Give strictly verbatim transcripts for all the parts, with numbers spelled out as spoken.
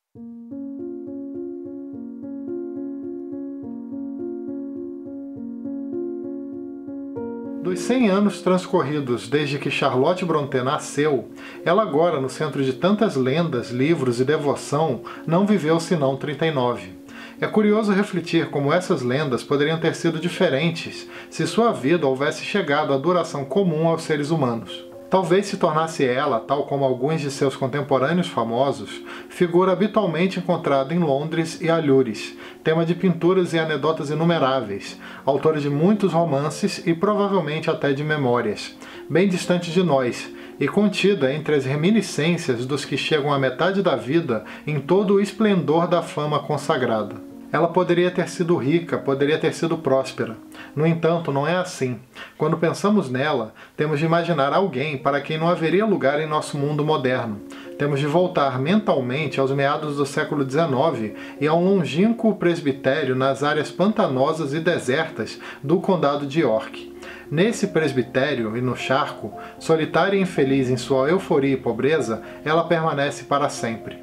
Dos cem anos transcorridos desde que Charlotte Brontë nasceu, ela agora, no centro de tantas lendas, livros e devoção, não viveu senão trinta e nove. É curioso refletir como essas lendas poderiam ter sido diferentes se sua vida houvesse chegado à duração comum aos seres humanos. Talvez se tornasse ela, tal como alguns de seus contemporâneos famosos, figura habitualmente encontrada em Londres e Allures, tema de pinturas e anedotas inumeráveis, autora de muitos romances e provavelmente até de memórias, bem distante de nós, e contida entre as reminiscências dos que chegam à metade da vida em todo o esplendor da fama consagrada. Ela poderia ter sido rica, poderia ter sido próspera. No entanto, não é assim. Quando pensamos nela, temos de imaginar alguém para quem não haveria lugar em nosso mundo moderno. Temos de voltar mentalmente aos meados do século dezenove e a um longínquo presbitério nas áreas pantanosas e desertas do condado de York. Nesse presbitério e no charco, solitária e infeliz em sua euforia e pobreza, ela permanece para sempre.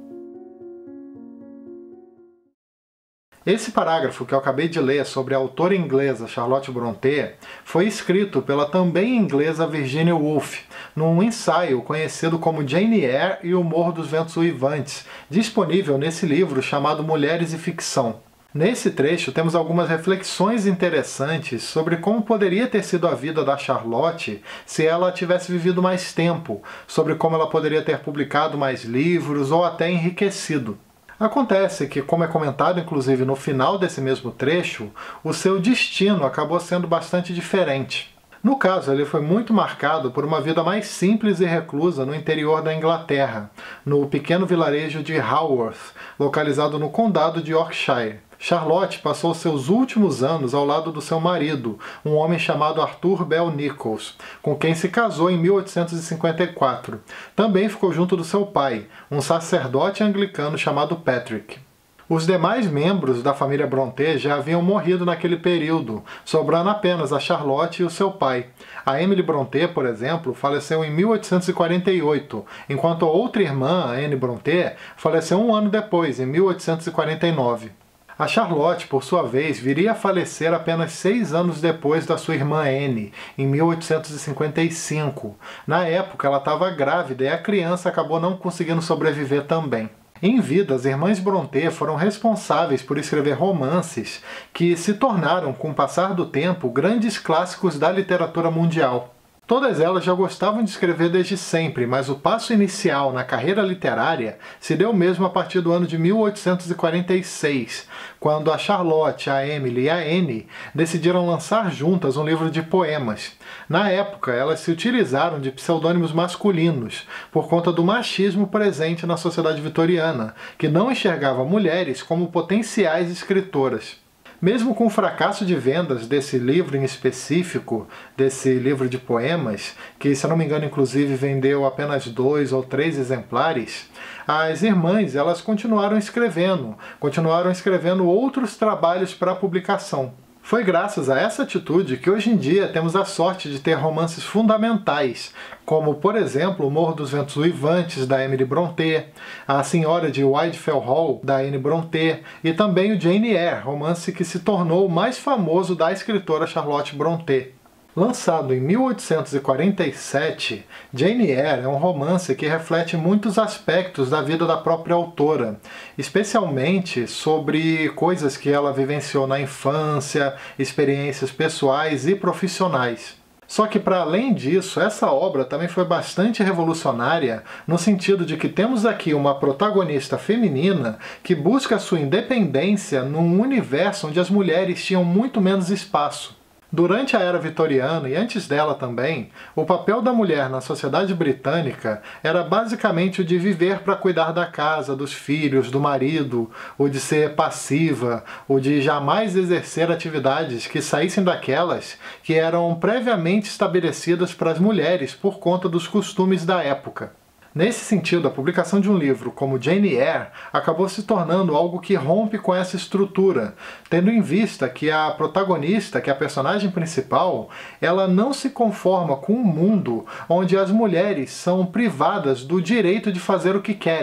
Esse parágrafo que eu acabei de ler sobre a autora inglesa Charlotte Brontë foi escrito pela também inglesa Virginia Woolf, num ensaio conhecido como Jane Eyre e o Morro dos Ventos Uivantes, disponível nesse livro chamado Mulheres e Ficção. Nesse trecho temos algumas reflexões interessantes sobre como poderia ter sido a vida da Charlotte se ela tivesse vivido mais tempo, sobre como ela poderia ter publicado mais livros ou até enriquecido. Acontece que, como é comentado inclusive no final desse mesmo trecho, o seu destino acabou sendo bastante diferente. No caso, ele foi muito marcado por uma vida mais simples e reclusa no interior da Inglaterra, no pequeno vilarejo de Haworth, localizado no condado de Yorkshire. Charlotte passou seus últimos anos ao lado do seu marido, um homem chamado Arthur Bell Nicholls, com quem se casou em mil oitocentos e cinquenta e quatro. Também ficou junto do seu pai, um sacerdote anglicano chamado Patrick. Os demais membros da família Brontë já haviam morrido naquele período, sobrando apenas a Charlotte e o seu pai. A Emily Brontë, por exemplo, faleceu em mil oitocentos e quarenta e oito, enquanto a outra irmã, a Anne Brontë, faleceu um ano depois, em mil oitocentos e quarenta e nove. A Charlotte, por sua vez, viria a falecer apenas seis anos depois da sua irmã Anne, em mil oitocentos e cinquenta e cinco. Na época, ela estava grávida e a criança acabou não conseguindo sobreviver também. Em vida, as irmãs Brontë foram responsáveis por escrever romances que se tornaram, com o passar do tempo, grandes clássicos da literatura mundial. Todas elas já gostavam de escrever desde sempre, mas o passo inicial na carreira literária se deu mesmo a partir do ano de mil oitocentos e quarenta e seis, quando a Charlotte, a Emily e a Anne decidiram lançar juntas um livro de poemas. Na época, elas se utilizaram de pseudônimos masculinos, por conta do machismo presente na sociedade vitoriana, que não enxergava mulheres como potenciais escritoras. Mesmo com o fracasso de vendas desse livro em específico, desse livro de poemas, que, se eu não me engano, inclusive vendeu apenas dois ou três exemplares, as irmãs elas continuaram escrevendo, continuaram escrevendo outros trabalhos para publicação. Foi graças a essa atitude que hoje em dia temos a sorte de ter romances fundamentais, como, por exemplo, O Morro dos Ventos Uivantes, da Emily Brontë, A Senhora de Widefell Hall, da Anne Brontë, e também o Jane Eyre, romance que se tornou o mais famoso da escritora Charlotte Brontë. Lançado em mil oitocentos e quarenta e sete, Jane Eyre é um romance que reflete muitos aspectos da vida da própria autora, especialmente sobre coisas que ela vivenciou na infância, experiências pessoais e profissionais. Só que, para além disso, essa obra também foi bastante revolucionária no sentido de que temos aqui uma protagonista feminina que busca sua independência num universo onde as mulheres tinham muito menos espaço. Durante a Era Vitoriana, e antes dela também, o papel da mulher na sociedade britânica era basicamente o de viver para cuidar da casa, dos filhos, do marido, o de ser passiva, o de jamais exercer atividades que saíssem daquelas que eram previamente estabelecidas para as mulheres por conta dos costumes da época. Nesse sentido, a publicação de um livro como Jane Eyre acabou se tornando algo que rompe com essa estrutura, tendo em vista que a protagonista, que é a personagem principal, ela não se conforma com um mundo onde as mulheres são privadas do direito de fazer o que querem.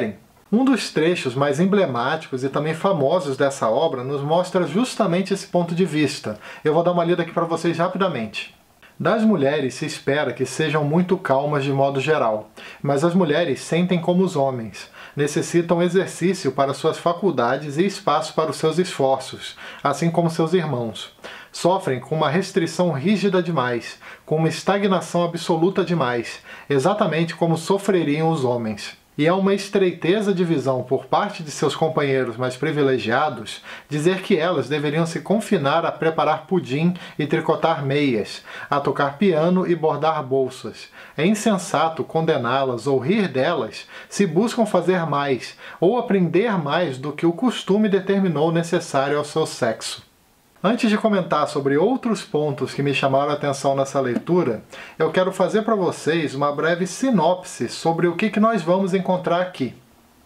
Um dos trechos mais emblemáticos e também famosos dessa obra nos mostra justamente esse ponto de vista. Eu vou dar uma lida aqui para vocês rapidamente. Das mulheres se espera que sejam muito calmas de modo geral, mas as mulheres sentem como os homens. Necessitam exercício para suas faculdades e espaço para os seus esforços, assim como seus irmãos. Sofrem com uma restrição rígida demais, com uma estagnação absoluta demais, exatamente como sofreriam os homens. E é uma estreiteza de visão por parte de seus companheiros mais privilegiados dizer que elas deveriam se confinar a preparar pudim e tricotar meias, a tocar piano e bordar bolsas. É insensato condená-las ou rir delas se buscam fazer mais ou aprender mais do que o costume determinou necessário ao seu sexo. Antes de comentar sobre outros pontos que me chamaram a atenção nessa leitura, eu quero fazer para vocês uma breve sinopse sobre o que, que nós vamos encontrar aqui.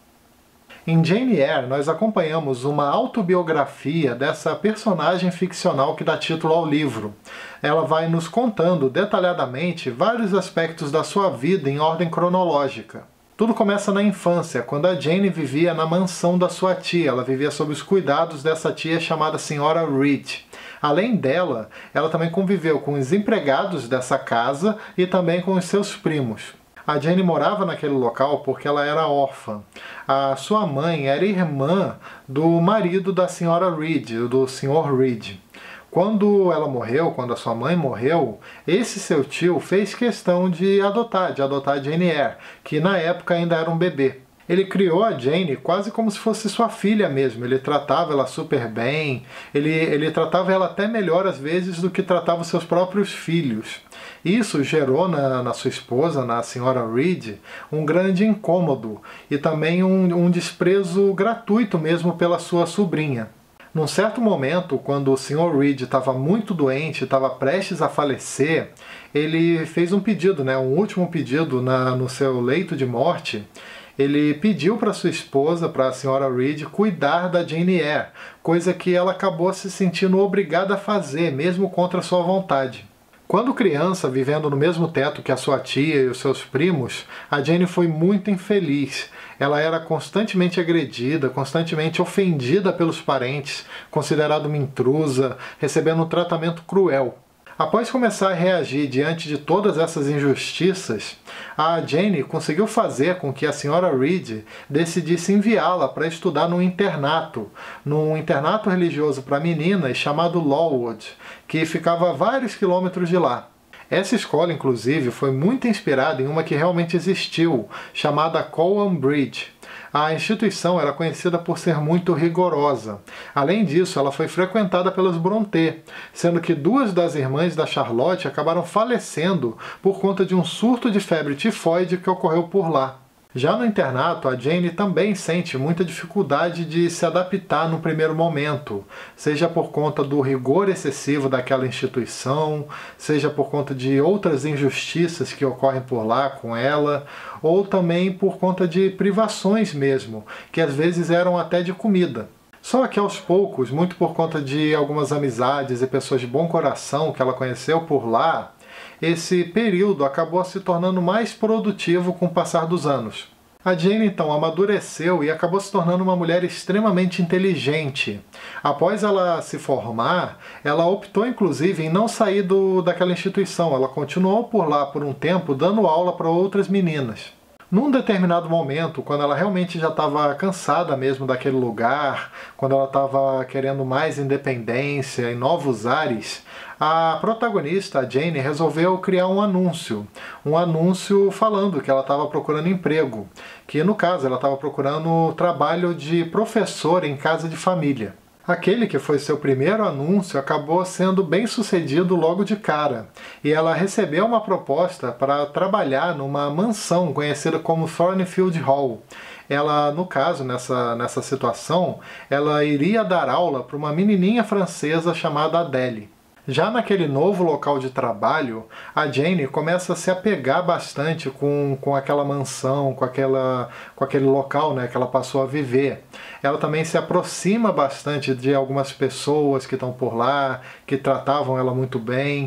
Em Jane Eyre, nós acompanhamos uma autobiografia dessa personagem ficcional que dá título ao livro. Ela vai nos contando detalhadamente vários aspectos da sua vida em ordem cronológica. Tudo começa na infância, quando a Jane vivia na mansão da sua tia. Ela vivia sob os cuidados dessa tia chamada senhora Reed. Além dela, ela também conviveu com os empregados dessa casa e também com os seus primos. A Jane morava naquele local porque ela era órfã. A sua mãe era irmã do marido da senhora Reed, do senhor Reed. Quando ela morreu, quando a sua mãe morreu, esse seu tio fez questão de adotar, de adotar a Jane Eyre, que na época ainda era um bebê. Ele criou a Jane quase como se fosse sua filha mesmo, ele tratava ela super bem, ele, ele tratava ela até melhor às vezes do que tratava os seus próprios filhos. Isso gerou na, na sua esposa, na senhora Reed, um grande incômodo e também um, um desprezo gratuito mesmo pela sua sobrinha. Num certo momento, quando o senhor Reed estava muito doente, estava prestes a falecer, ele fez um pedido, né, um último pedido na, no seu leito de morte. Ele pediu para sua esposa, para a senhora Reed, cuidar da Jane Eyre, coisa que ela acabou se sentindo obrigada a fazer, mesmo contra sua vontade. Quando criança, vivendo no mesmo teto que a sua tia e os seus primos, a Jane foi muito infeliz. Ela era constantemente agredida, constantemente ofendida pelos parentes, considerada uma intrusa, recebendo um tratamento cruel. Após começar a reagir diante de todas essas injustiças, a Jane conseguiu fazer com que a senhora Reed decidisse enviá-la para estudar num internato, num internato religioso para meninas chamado Lowood, que ficava a vários quilômetros de lá. Essa escola, inclusive, foi muito inspirada em uma que realmente existiu, chamada Cowan Bridge. A instituição era conhecida por ser muito rigorosa. Além disso, ela foi frequentada pelos Brontë, sendo que duas das irmãs da Charlotte acabaram falecendo por conta de um surto de febre tifoide que ocorreu por lá. Já no internato, a Jane também sente muita dificuldade de se adaptar no primeiro momento, seja por conta do rigor excessivo daquela instituição, seja por conta de outras injustiças que ocorrem por lá com ela, ou também por conta de privações mesmo, que às vezes eram até de comida. Só que aos poucos, muito por conta de algumas amizades e pessoas de bom coração que ela conheceu por lá, esse período acabou se tornando mais produtivo com o passar dos anos. A Jane então amadureceu e acabou se tornando uma mulher extremamente inteligente. Após ela se formar, ela optou inclusive em não sair do, daquela instituição. Ela continuou por lá por um tempo dando aula para outras meninas. Num determinado momento, quando ela realmente já estava cansada mesmo daquele lugar, quando ela estava querendo mais independência e novos ares, a protagonista, a Jane, resolveu criar um anúncio. Um anúncio falando que ela estava procurando emprego, que no caso ela estava procurando trabalho de professora em casa de família. Aquele que foi seu primeiro anúncio acabou sendo bem sucedido logo de cara, e ela recebeu uma proposta para trabalhar numa mansão conhecida como Thornfield Hall. Ela, no caso, nessa, nessa situação, ela iria dar aula para uma menininha francesa chamada Adele. Já naquele novo local de trabalho, a Jane começa a se apegar bastante com, com aquela mansão, com, aquela, com aquele local, né, que ela passou a viver. Ela também se aproxima bastante de algumas pessoas que estão por lá, que tratavam ela muito bem.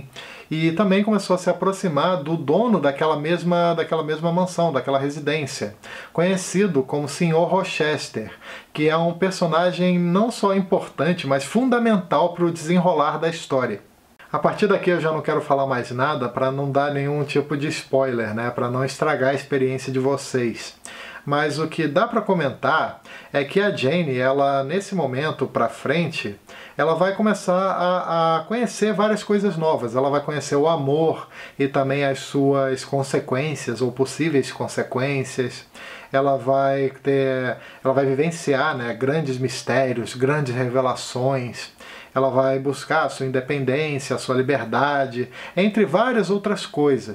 e também começou a se aproximar do dono daquela mesma, daquela mesma mansão, daquela residência, conhecido como senhor Rochester, que é um personagem não só importante, mas fundamental para o desenrolar da história. A partir daqui eu já não quero falar mais nada para não dar nenhum tipo de spoiler, né? Para não estragar a experiência de vocês. Mas o que dá para comentar é que a Jane, ela nesse momento para frente, ela vai começar a, a conhecer várias coisas novas. Ela vai conhecer o amor e também as suas consequências ou possíveis consequências. Ela vai ter, ela vai vivenciar, né, grandes mistérios, grandes revelações. Ela vai buscar a sua independência, a sua liberdade, entre várias outras coisas.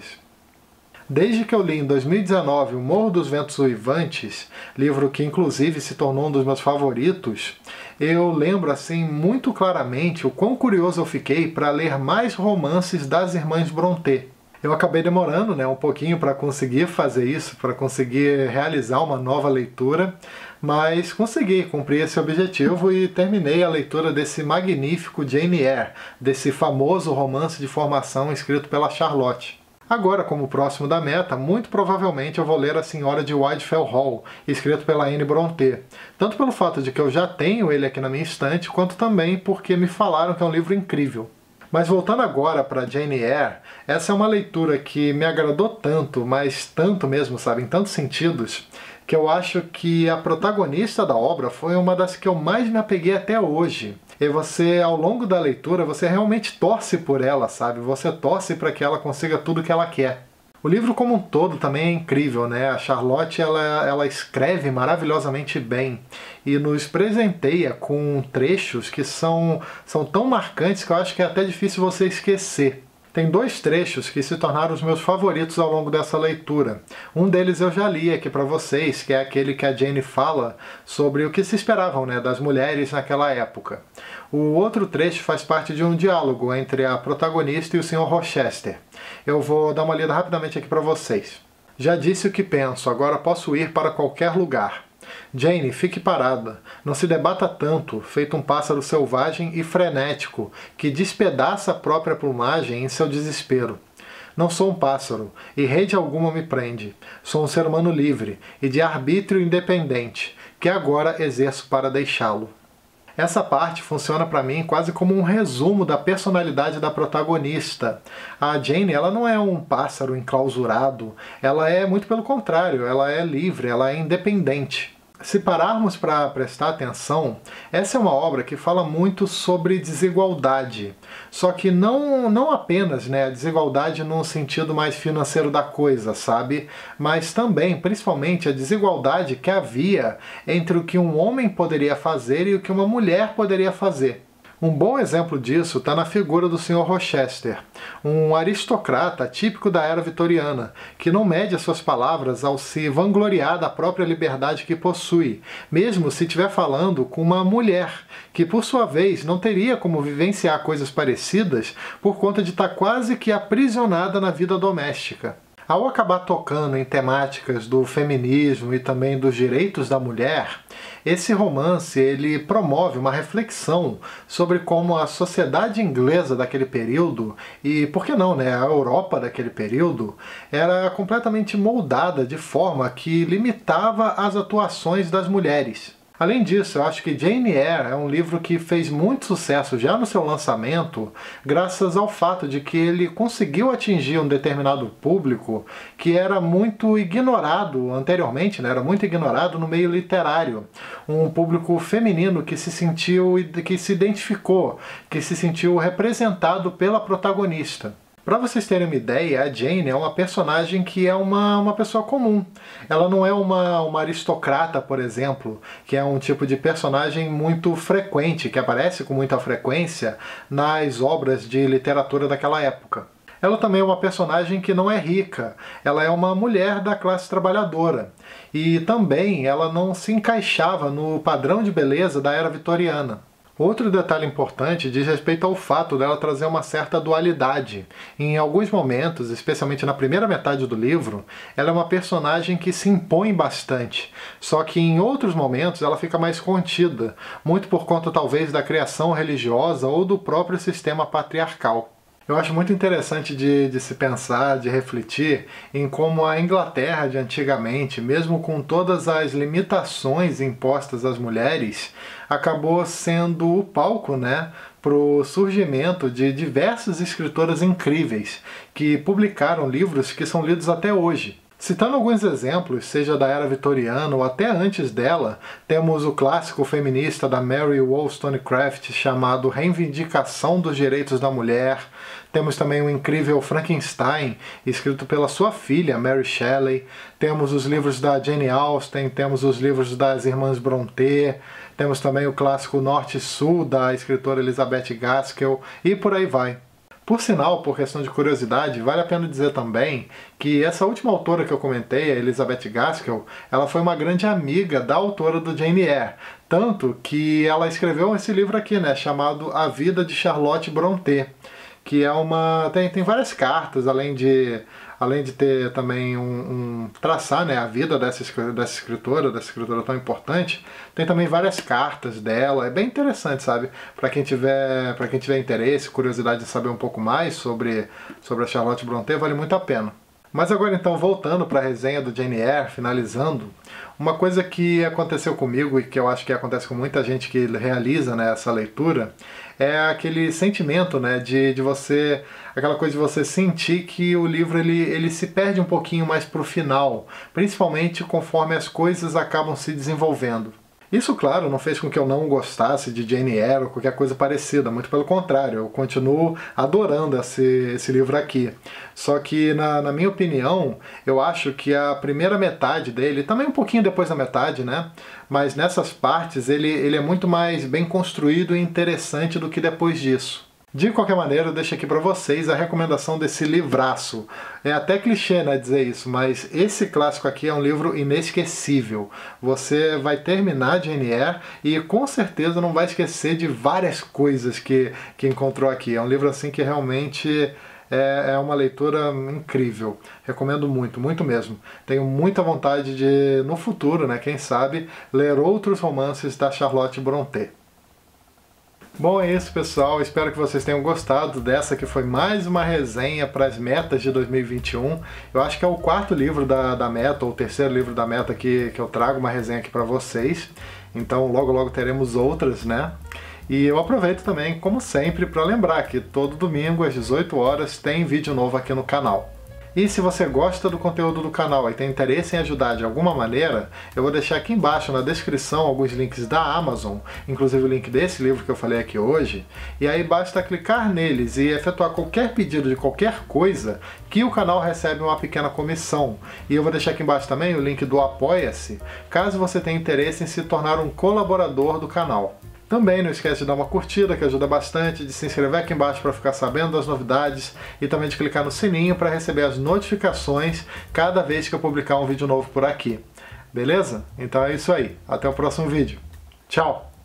Desde que eu li em dois mil e dezenove O Morro dos Ventos Uivantes, livro que inclusive se tornou um dos meus favoritos, eu lembro assim muito claramente o quão curioso eu fiquei para ler mais romances das irmãs Brontë. Eu acabei demorando, né, um pouquinho para conseguir fazer isso, para conseguir realizar uma nova leitura, mas consegui cumprir esse objetivo e terminei a leitura desse magnífico Jane Eyre, desse famoso romance de formação escrito pela Charlotte. Agora, como próximo da meta, muito provavelmente eu vou ler A Senhora de Wildfell Hall, escrito pela Anne Brontë. Tanto pelo fato de que eu já tenho ele aqui na minha estante, quanto também porque me falaram que é um livro incrível. Mas voltando agora para Jane Eyre, essa é uma leitura que me agradou tanto, mas tanto mesmo, sabe, em tantos sentidos, que eu acho que a protagonista da obra foi uma das que eu mais me apeguei até hoje. E você, ao longo da leitura, você realmente torce por ela, sabe? Você torce para que ela consiga tudo que ela quer. O livro como um todo também é incrível, né? A Charlotte, ela, ela escreve maravilhosamente bem e nos presenteia com trechos que são, são tão marcantes que eu acho que é até difícil você esquecer. Tem dois trechos que se tornaram os meus favoritos ao longo dessa leitura. Um deles eu já li aqui para vocês, que é aquele que a Jane fala sobre o que se esperavam, né, das mulheres naquela época. O outro trecho faz parte de um diálogo entre a protagonista e o senhor Rochester. Eu vou dar uma lida rapidamente aqui para vocês. Já disse o que penso, agora posso ir para qualquer lugar. Jane, fique parada. Não se debata tanto, feito um pássaro selvagem e frenético, que despedaça a própria plumagem em seu desespero. Não sou um pássaro, e rede alguma me prende. Sou um ser humano livre e de arbítrio independente, que agora exerço para deixá-lo. Essa parte funciona para mim quase como um resumo da personalidade da protagonista. A Jane, ela não é um pássaro enclausurado, ela é muito pelo contrário, ela é livre, ela é independente. Se pararmos para prestar atenção, essa é uma obra que fala muito sobre desigualdade. Só que não, não apenas, né, a desigualdade no sentido mais financeiro da coisa, sabe? Mas também, principalmente, a desigualdade que havia entre o que um homem poderia fazer e o que uma mulher poderia fazer. Um bom exemplo disso está na figura do senhor Rochester, um aristocrata típico da era vitoriana, que não mede as suas palavras ao se vangloriar da própria liberdade que possui, mesmo se estiver falando com uma mulher, que por sua vez não teria como vivenciar coisas parecidas por conta de estar quase que aprisionada na vida doméstica. Ao acabar tocando em temáticas do feminismo e também dos direitos da mulher, esse romance ele promove uma reflexão sobre como a sociedade inglesa daquele período, e por que não, né, a Europa daquele período, era completamente moldada de forma que limitava as atuações das mulheres. Além disso, eu acho que Jane Eyre é um livro que fez muito sucesso já no seu lançamento, graças ao fato de que ele conseguiu atingir um determinado público que era muito ignorado anteriormente, né? Era muito ignorado no meio literário. Um público feminino que se sentiu, que se identificou, que se sentiu representado pela protagonista. Para vocês terem uma ideia, a Jane é uma personagem que é uma, uma pessoa comum. Ela não é uma, uma aristocrata, por exemplo, que é um tipo de personagem muito frequente, que aparece com muita frequência nas obras de literatura daquela época. Ela também é uma personagem que não é rica, ela é uma mulher da classe trabalhadora. E também ela não se encaixava no padrão de beleza da era vitoriana. Outro detalhe importante diz respeito ao fato dela trazer uma certa dualidade. Em alguns momentos, especialmente na primeira metade do livro, ela é uma personagem que se impõe bastante, só que em outros momentos ela fica mais contida, muito por conta talvez da criação religiosa ou do próprio sistema patriarcal. Eu acho muito interessante de, de se pensar, de refletir em como a Inglaterra de antigamente, mesmo com todas as limitações impostas às mulheres, acabou sendo o palco, né, para o surgimento de diversas escritoras incríveis que publicaram livros que são lidos até hoje. Citando alguns exemplos, seja da era vitoriana ou até antes dela, temos o clássico feminista da Mary Wollstonecraft chamado Reivindicação dos Direitos da Mulher. Temos também o incrível Frankenstein, escrito pela sua filha, Mary Shelley. Temos os livros da Jane Austen, temos os livros das Irmãs Brontë, temos também o clássico Norte e Sul, da escritora Elizabeth Gaskell, e por aí vai. Por sinal, por questão de curiosidade, vale a pena dizer também que essa última autora que eu comentei, a Elizabeth Gaskell, ela foi uma grande amiga da autora do Jane Eyre, tanto que ela escreveu esse livro aqui, né, chamado A Vida de Charlotte Brontë, que é uma... tem, tem várias cartas, além de... além de ter também um, um traçar, né, a vida dessa, dessa escritora, dessa escritora tão importante, tem também várias cartas dela, é bem interessante, sabe? Para quem tiver, para quem tiver interesse, curiosidade de saber um pouco mais sobre, sobre a Charlotte Brontë, vale muito a pena. Mas agora então, voltando para a resenha do Jane Eyre, finalizando, uma coisa que aconteceu comigo e que eu acho que acontece com muita gente que realiza, né, essa leitura, é aquele sentimento, né, de, de você, aquela coisa de você sentir que o livro ele, ele se perde um pouquinho mais para o final, principalmente conforme as coisas acabam se desenvolvendo. Isso, claro, não fez com que eu não gostasse de Jane Eyre ou qualquer coisa parecida, muito pelo contrário, eu continuo adorando esse, esse livro aqui. Só que, na, na minha opinião, eu acho que a primeira metade dele, também um pouquinho depois da metade, né? Mas nessas partes ele, ele é muito mais bem construído e interessante do que depois disso. De qualquer maneira, eu deixo aqui para vocês a recomendação desse livraço. É até clichê, né, dizer isso, mas esse clássico aqui é um livro inesquecível. Você vai terminar Jane Eyre e com certeza não vai esquecer de várias coisas que, que encontrou aqui. É um livro assim que realmente é, é uma leitura incrível. Recomendo muito, muito mesmo. Tenho muita vontade de, no futuro, né, quem sabe, ler outros romances da Charlotte Brontë. Bom, é isso, pessoal. Espero que vocês tenham gostado dessa que foi mais uma resenha para as metas de dois mil e vinte e um. Eu acho que é o quarto livro da, da meta, ou o terceiro livro da meta que, que eu trago uma resenha aqui para vocês. Então logo logo teremos outras, né? E eu aproveito também, como sempre, para lembrar que todo domingo às dezoito horas tem vídeo novo aqui no canal. E se você gosta do conteúdo do canal e tem interesse em ajudar de alguma maneira, eu vou deixar aqui embaixo na descrição alguns links da Amazon, inclusive o link desse livro que eu falei aqui hoje, e aí basta clicar neles e efetuar qualquer pedido de qualquer coisa que o canal recebe uma pequena comissão. E eu vou deixar aqui embaixo também o link do Apoia-se, caso você tenha interesse em se tornar um colaborador do canal. Também não esquece de dar uma curtida, que ajuda bastante, de se inscrever aqui embaixo para ficar sabendo das novidades e também de clicar no sininho para receber as notificações cada vez que eu publicar um vídeo novo por aqui. Beleza? Então é isso aí. Até o próximo vídeo. Tchau!